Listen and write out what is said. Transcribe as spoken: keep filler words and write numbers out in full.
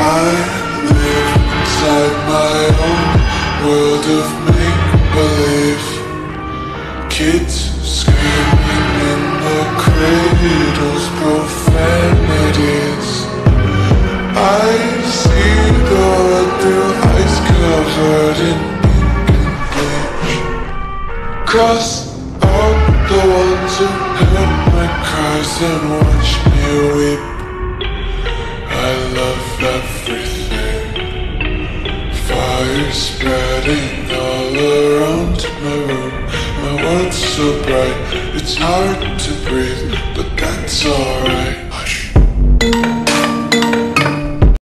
I live inside my own world of make-believe. Kids screaming in the cradles, profanities. I see the world through ice covered in ink and bleach. Cross out the ones who heard my cries and watch me weep. I love everything. Fire spreading all around my room. My world's so bright, it's hard to breathe, but that's alright.